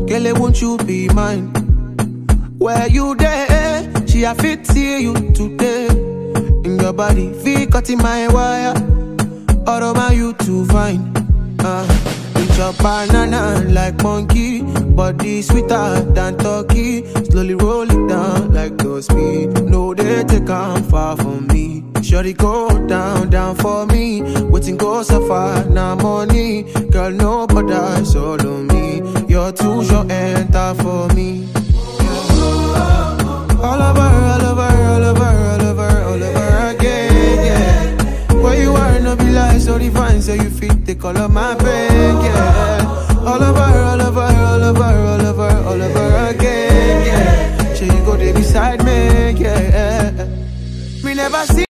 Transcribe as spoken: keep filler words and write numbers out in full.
Girl, won't you be mine? Where you there? She a fit see you today. In your body, feel cutting my wire. All over you to find. Uh, eat your banana like monkey. Body sweeter than turkey. Slowly roll it down like no speed. No, they take on far from me. Shorty go down, down for me. Waiting go so far, now money. Girl, no bother, solo me. You're too short, enter for me. All over, all over, all over, all over, all over again, yeah. Where you are, no be like so divine, so you fit the color of my brain, yeah. All over, all over, all over, all over, all over again, yeah. So you go there beside me, yeah. Me never see